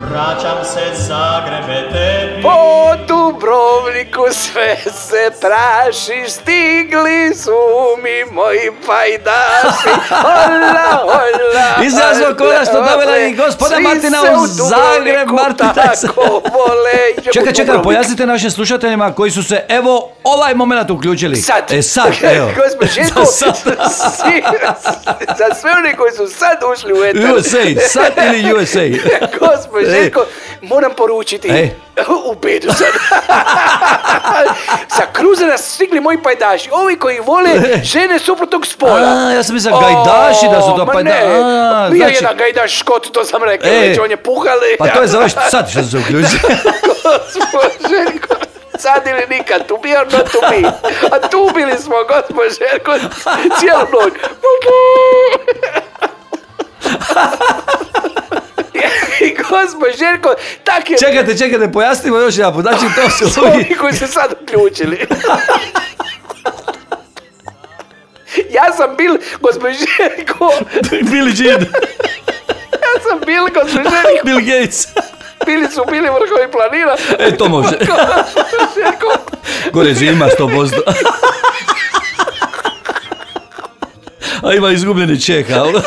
vraćam se Zagrebe tebi. Po Dubrovniku sve se praši, stigli su mi moji pajdaši. Hola, hola. Izrazno konačno dovela i gospoda Martina u Zagreb. Martina tako vole. Čekaj, pojasnite našim slušateljima koji su se evo ovaj moment uključili. Sad. Sad, evo. Gospod Željko, za sve oni koji su sad ušli u etar. USA, sad ili USA. Gospod Željko, moram poručiti. U bedu sad. Sa kruzera stigli moji pajdaši. Ovi koji vole žene suprotnog spola. Ja sam mislio gajdaši da su to pajdaši. Bio je jedan gajdaš Škot, to sam rekao. Već on je puhali. Pa to je za vaš sad što se uključili. Gospod Željko. Sad ili nikad, to be or not to be. A tu bili smo, gospod Željko, cijelu noć. I gospod Željko, tak je... Čekajte, pojasnimo još jedan put. Znači, to su ovi koji se sad uključili. Ja sam bil, gospod Željko... Billie Jean. Ja sam bil, gospod Željko... Bill Gates. Bili vrhovi planina. To može. Gore zima 100%. A ima izgubljeni ček, ali...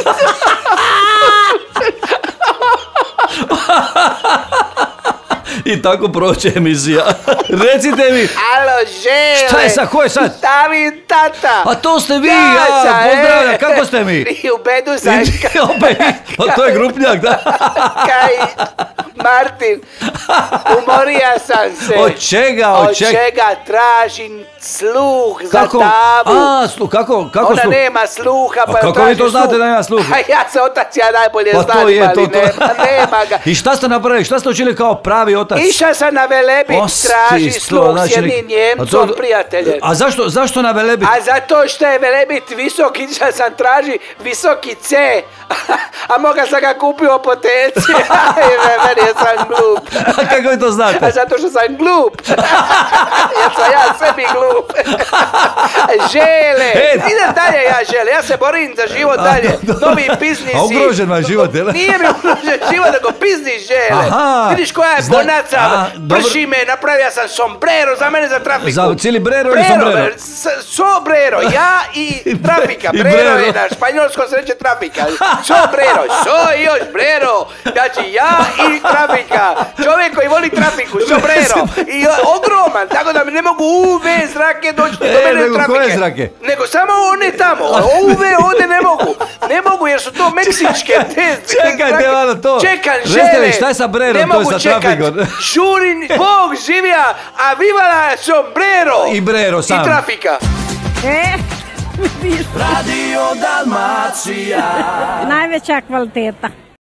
I tako proće emisija. Recite mi. Alo, Žele. Šta je sad, ko je sad? Stavim tata. A to ste vi, pozdravljam, kako ste mi? I u bedu sam. A to je grupnjak, da. Kaj, Martin, umorija sam se. Od čega? Od čega tražim sluh za tabu. A, sluh, kako sluh? Ona nema sluha, pa traži sluh. A kako vi to znate da nema sluha? Ja se otac, ja najbolje znam, ali nema ga. I šta ste napravili, šta ste učili kao pravi otac? Išao sam na Velebit, traži sluh s jednim Njemcom, prijateljem. A zašto na Velebit? A zato što je Velebit visok, išao sam traži visoki C. A moga sam ga kupio po teci. Meni je sam glup. A kako vi to znate? A zato što sam glup. Jer sam ja sebi glup. Žele. Idem dalje ja, Žele. Ja se borim za život dalje. Novi biznisi. A ugrožen vam život, jel? Nije mi ugrožen život, nego biznis, Žele. Vidiš koja je bonaca. Prši me, napravio sam sombrero za mene za trafiku. Za cijeli brero ili sombrero? Sobrero. Ja i trafika. Brero je na španjolskom se reče trafika. Sobrero. So i još brero. Znači ja i trafika. Čovjek koji voli trafiku. Sobrero. I ogroman. Tako da mi ne mogu UV zrake doći do mene trafike. Nego koje zrake? Nego samo one tamo. UV ovdje ne mogu. Ne mogu jer su to meksičke. Čekajte malo to. Čekam, Žele. Žele. Šta je sa brerom? Ne mogu čekat. Žurin, Bog živija, a vivala sombrero. I brero sam. I trafika. Radio Dalmacija. Najveća kvaliteta.